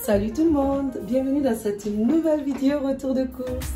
Salut tout le monde, bienvenue dans cette nouvelle vidéo retour de course.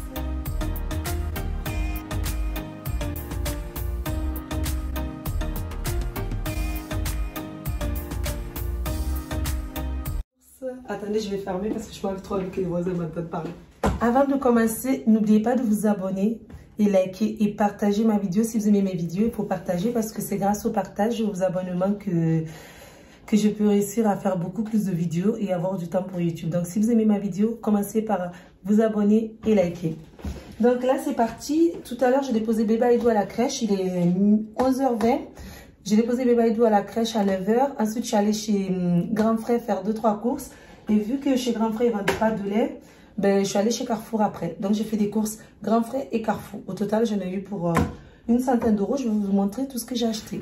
Attendez, je vais fermer parce que je parle trop avec les voisins maintenant de parler. Avant de commencer, n'oubliez pas de vous abonner et liker et partager ma vidéo. Si vous aimez mes vidéos, il faut partager parce que c'est grâce au partage et aux abonnements que je peux réussir à faire beaucoup plus de vidéos et avoir du temps pour YouTube. Donc, si vous aimez ma vidéo, commencez par vous abonner et liker. Donc là, c'est parti. Tout à l'heure, j'ai déposé bébé Aïdou à la crèche. Il est 11h20. J'ai déposé bébé Aïdou à la crèche à 9h. Ensuite, je suis allée chez Grand Frère faire 2-3 courses. Et vu que chez Grand Frère, ils ne vendent pas de lait, ben, je suis allée chez Carrefour après. Donc, j'ai fait des courses Grand Frère et Carrefour. Au total, j'en ai eu pour une centaine d'euros. Je vais vous montrer tout ce que j'ai acheté.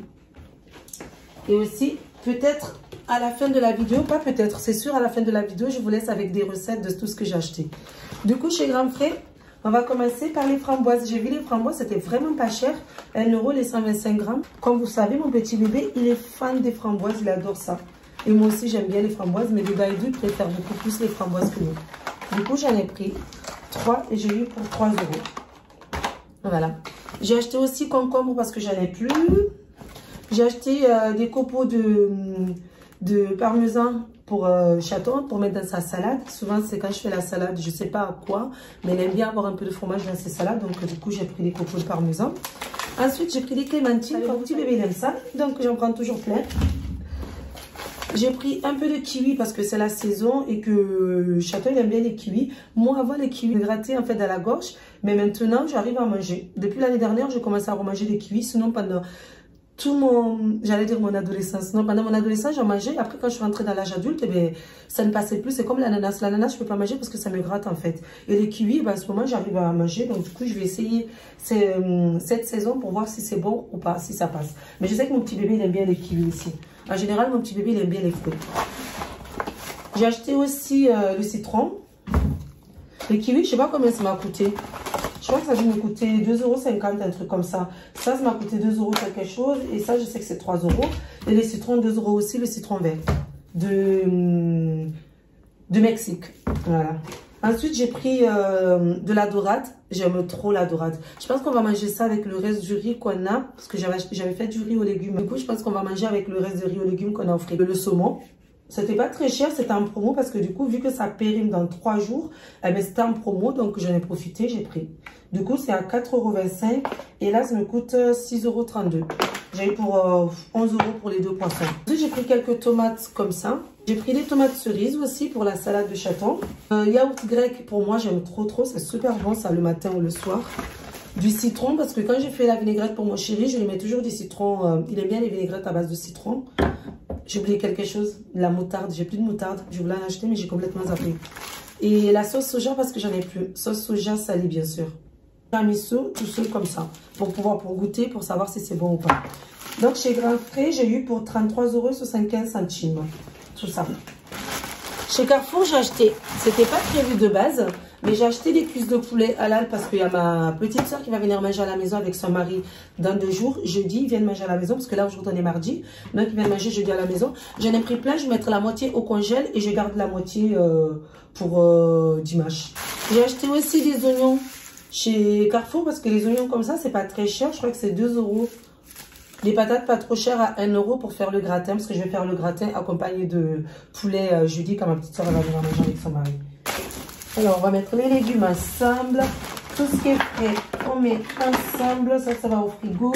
Et aussi, peut-être à la fin de la vidéo, pas peut-être, c'est sûr, à la fin de la vidéo, je vous laisse avec des recettes de tout ce que j'ai acheté. Du coup, chez Grand Frère, on va commencer par les framboises. J'ai vu les framboises, c'était vraiment pas cher. 1 euro les 125 grammes. Comme vous savez, mon petit bébé, il est fan des framboises, il adore ça. Et moi aussi, j'aime bien les framboises, mais bébé Aïdou préfère beaucoup plus les framboises que nous. Du coup, j'en ai pris 3 et j'ai eu pour 3 euros. Voilà. J'ai acheté aussi concombre parce que j'en ai plus. J'ai acheté des copeaux de parmesan pour chaton, pour mettre dans sa salade. Souvent, c'est quand je fais la salade, je ne sais pas à quoi, mais elle aime bien avoir un peu de fromage dans ses salades. Donc, du coup, j'ai pris des copeaux de parmesan. Ensuite, j'ai pris des clémentines. Mon petit bébé, il aime ça. Donc, j'en prends toujours plein. J'ai pris un peu de kiwi parce que c'est la saison et que chaton, il aime bien les kiwis. Moi, avant, les kiwis me grattaient en fait dans la gorge. Mais maintenant, j'arrive à manger. Depuis l'année dernière, j'ai commencé à remanger des kiwis. Sinon, pendant j'allais dire mon adolescence. Non, pendant mon adolescence, j'en mangeais. Après, quand je suis rentrée dans l'âge adulte, eh bien, ça ne passait plus. C'est comme l'ananas. L'ananas, je peux pas manger parce que ça me gratte, en fait. Et les kiwis, ben, à ce moment, j'arrive à manger. Donc, du coup, je vais essayer cette saison pour voir si c'est bon ou pas, si ça passe. Mais je sais que mon petit bébé, il aime bien les kiwis aussi. En général, mon petit bébé, il aime bien les fruits. J'ai acheté aussi le citron. Les kiwis, je sais pas combien ça m'a coûté. Je crois que ça a dû me coûter 2,50 €, un truc comme ça. Ça m'a coûté 2 € quelque chose. Et ça, je sais que c'est 3 €. Et les citrons, 2 € aussi, le citron vert. De Mexique. Voilà. Ensuite, j'ai pris de la dorade. J'aime trop la dorade. Je pense qu'on va manger ça avec le reste du riz qu'on a. Parce que j'avais fait du riz aux légumes. Du coup, je pense qu'on va manger avec le reste du riz aux légumes qu'on a offert. Le saumon. C'était pas très cher, c'était en promo parce que du coup, vu que ça périme dans 3 jours, eh bien, c'était en promo, donc j'en ai profité, j'ai pris. Du coup, c'est à 4,25 € et là, ça me coûte 6,32 €. J'ai eu pour 11 € pour les deux poissons. Ensuite, j'ai pris quelques tomates comme ça. J'ai pris des tomates cerises aussi pour la salade de chaton. Yaourt grec, pour moi, j'aime trop, c'est super bon ça le matin ou le soir. Du citron, parce que quand j'ai fait la vinaigrette pour mon chéri, je lui mets toujours du citron. Il aime bien les vinaigrettes à base de citron. J'ai oublié quelque chose, la moutarde. J'ai plus de moutarde. Je voulais en acheter, mais j'ai complètement zappé. Et la sauce soja, parce que j'en ai plus. Sauce soja salée, bien sûr. Tiramisu, tout seul comme ça. Pour goûter, pour savoir si c'est bon ou pas. Donc, chez Grand Frère, j'ai eu pour 33,75 €. Tout ça. Chez Carrefour, j'ai acheté. C'était pas prévu de base. Mais j'ai acheté des cuisses de poulet halal parce qu'il y a ma petite soeur qui va venir manger à la maison avec son mari dans 2 jours. Jeudi, ils viennent manger à la maison parce que là, aujourd'hui, on est mardi. Donc, ils viennent manger jeudi à la maison. J'en ai pris plein. Je vais mettre la moitié au congèle et je garde la moitié pour dimanche. J'ai acheté aussi des oignons chez Carrefour parce que les oignons comme ça, c'est pas très cher. Je crois que c'est 2 €. Les patates pas trop chères à 1 € pour faire le gratin parce que je vais faire le gratin accompagné de poulet jeudi quand ma petite soeur va venir manger avec son mari. Alors, on va mettre les légumes ensemble. Tout ce qui est prêt, on met ensemble. Ça va au frigo.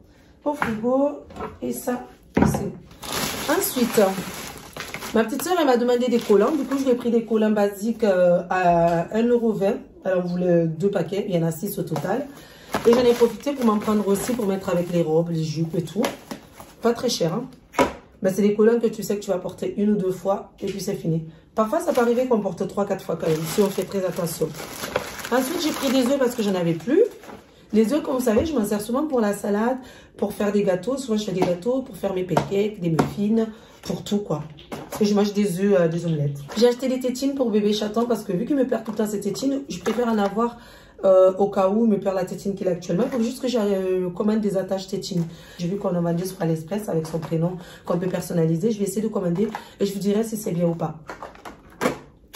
Et ça, ici. Ensuite, ma petite soeur, elle m'a demandé des collants. Du coup, je lui ai pris des collants basiques à 1,20 €. Elle en voulait 2 paquets. Il y en a 6 au total. Et j'en ai profité pour m'en prendre aussi pour mettre avec les robes, les jupes et tout. Pas très cher, hein. Ben, c'est des collants que tu sais que tu vas porter 1 ou 2 fois et puis c'est fini. Parfois, ça peut arriver qu'on porte 3-4 fois quand même, si on fait très attention. Ensuite, j'ai pris des œufs parce que j'en avais plus. Les œufs, comme vous savez, je m'en sers souvent pour la salade, pour faire des gâteaux. Souvent, je fais des gâteaux pour faire mes pancakes, des muffins, pour tout, quoi. Et je mange des œufs, des omelettes. J'ai acheté des tétines pour bébé chaton parce que vu qu'il me perd tout le temps ses tétines, je préfère en avoir au cas où il me perd la tétine qu'il a actuellement. Il faut juste que je commande des attaches tétines. J'ai vu qu'on en vendait sur AliExpress avec son prénom qu'on peut personnaliser. Je vais essayer de commander et je vous dirai si c'est bien ou pas.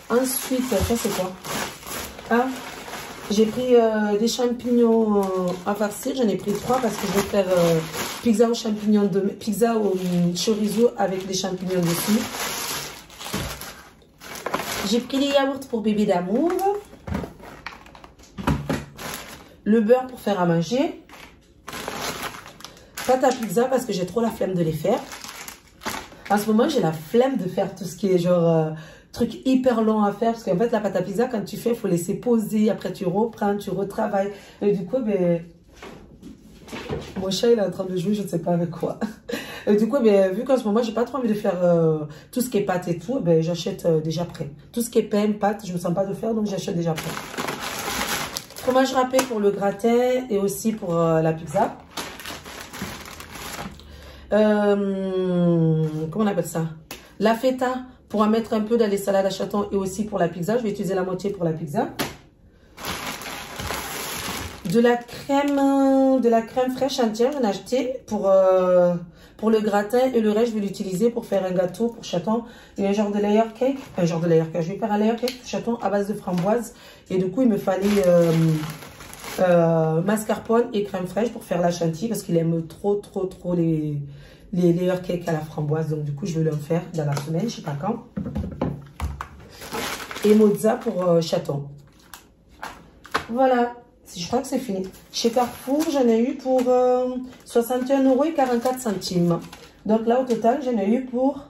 Ensuite, ça c'est quoi? Ah, j'ai pris des champignons à farcir. J'en ai pris 3 parce que je vais faire pizza aux champignons, pizza au chorizo avec des champignons dessus. J'ai pris les yaourts pour bébé d'amour. Le beurre pour faire à manger. Pâte à pizza parce que j'ai trop la flemme de les faire. En ce moment, j'ai la flemme de faire tout ce qui est genre truc hyper long à faire. Parce qu'en fait, la pâte à pizza, quand tu fais, il faut laisser poser. Après, tu reprends, tu retravailles. Et du coup, ben, mon chat, il est en train de jouer, je ne sais pas avec quoi. Et du coup, ben, vu qu'en ce moment, j'ai pas trop envie de faire tout ce qui est pâte et tout, ben, j'achète déjà prêt. Tout ce qui est pain, pâte, je ne me sens pas de faire, donc j'achète déjà prêt. Fromage râpé pour le gratin et aussi pour la pizza. Comment on appelle ça? La feta pour en mettre un peu dans les salades à chatons et aussi pour la pizza. Je vais utiliser la moitié pour la pizza. De la crème fraîche entière, j'en ai acheté pour le gratin et le reste, je vais l'utiliser pour faire un gâteau pour chaton et un genre de layer cake. Un genre de layer cake. Je vais faire un layer cake pour chaton à base de framboise et du coup, il me fallait mascarpone et crème fraîche pour faire la chantilly parce qu'il aime trop les layer cake à la framboise. Donc du coup, je vais le faire dans la semaine, je sais pas quand. Et mozza pour chaton. Voilà. Je crois que c'est fini. Chez Carrefour, j'en ai eu pour 61,44 €. Donc là, au total, j'en ai eu pour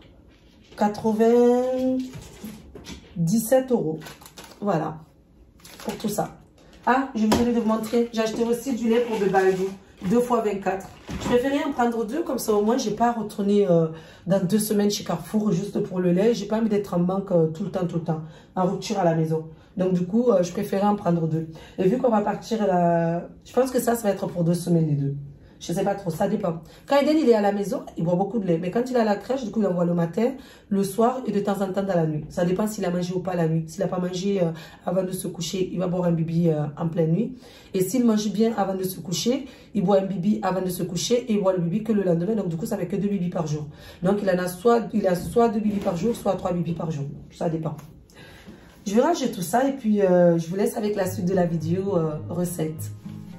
97 €. Voilà. Pour tout ça. Ah, je voulais vous montrer. J'ai acheté aussi du lait pour de Baldo. 2 fois 24. Je préférais en prendre 2. Comme ça, au moins, j'ai pas à retourner dans 2 semaines chez Carrefour juste pour le lait. J'ai pas envie d'être en manque tout le temps. En rupture à la maison. Donc, du coup, je préférais en prendre 2. Et vu qu'on va partir là, je pense que ça va être pour 2 semaines les deux. Je sais pas trop, ça dépend. Quand Eden, il est à la maison, il boit beaucoup de lait. Mais quand il est à la crèche, du coup, il en boit le matin, le soir et de temps en temps dans la nuit. Ça dépend s'il a mangé ou pas la nuit. S'il n'a pas mangé avant de se coucher, il va boire un bibi en pleine nuit. Et s'il mange bien avant de se coucher, il boit un bibi avant de se coucher et il boit le bibi que le lendemain. Donc, du coup, ça fait que 2 bibis par jour. Donc, il a soit 2 bibis par jour, soit 3 bibis par jour. Ça dépend. Je vais ranger tout ça et puis je vous laisse avec la suite de la vidéo recette.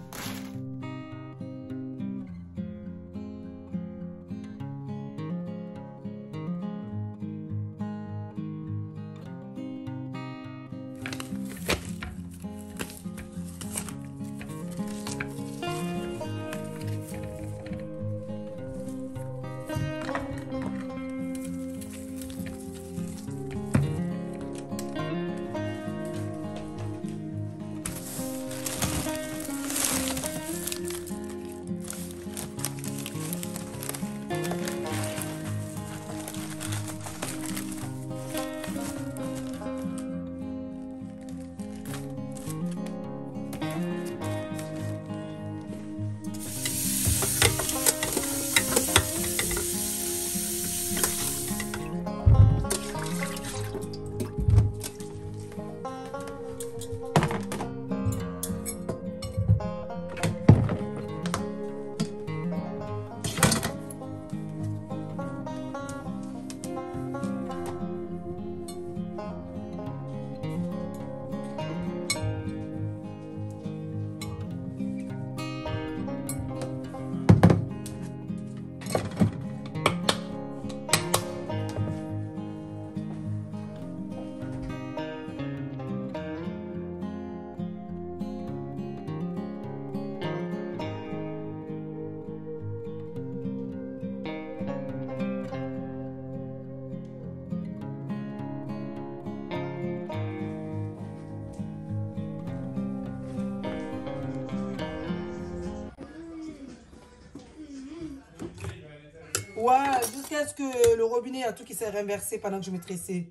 Ouais, jusqu'à ce que le robinet a tout qui s'est renversé pendant que je me tressais.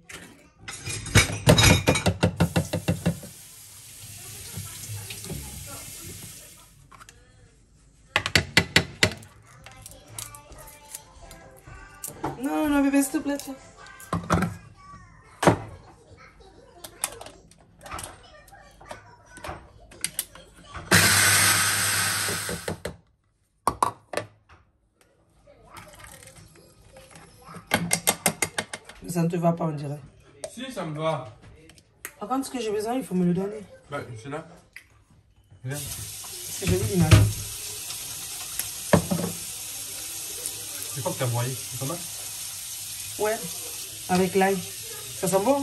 Non, non, bébé, s'il te plaît, tiens. Ça ne te va pas, on dirait. Si, ça me va. Par contre, ce que j'ai besoin, il faut me le donner. Bah, c'est là. Regarde. C'est joli l'image. C'est quoi que t'as broyé? C'est pas mal? Ouais, avec l'ail. Ça sent bon?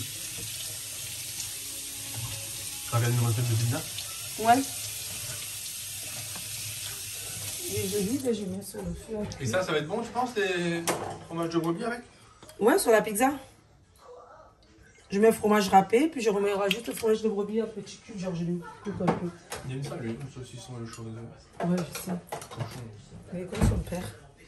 Tu as regardé une recette de pizza? Ouais. Il est joli, là, je mets sur le feu. Et ça va être bon, je pense, les fromages de brebis avec? Ouais, sur la pizza. Je mets le fromage râpé, puis je rajoute le fromage de brebis, un petit cube, genre je le coupe un peu. Il aime ça, lui, le saucisson et le chaud. Ouais, je sais. Mais comme son père.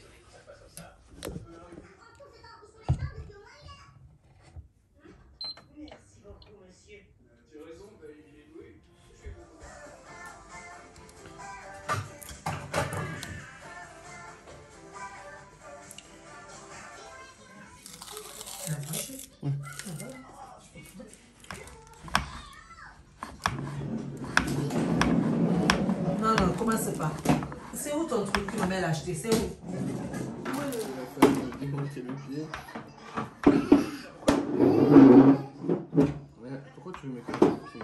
Non, non, commence pas. C'est où ton truc que ma mère a acheté? C'est où? Pourquoi tu veux mettre le pied?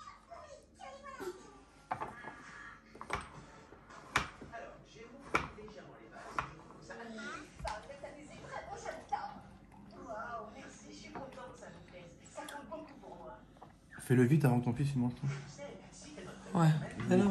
Fais-le vite avant que ton fils il mange tout. Ouais, alors.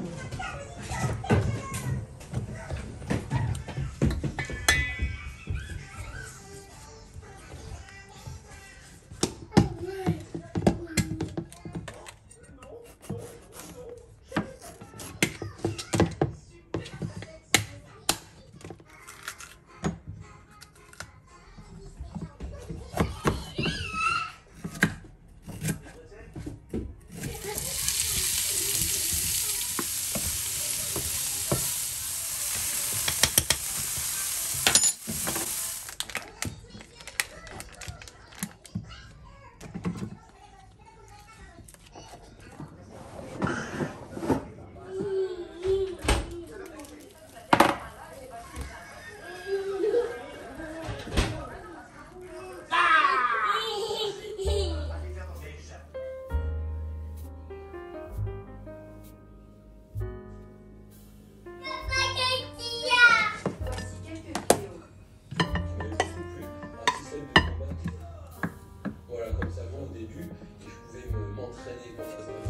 Voilà, comme ça, moi au début, et je pouvais m'entraîner quand ça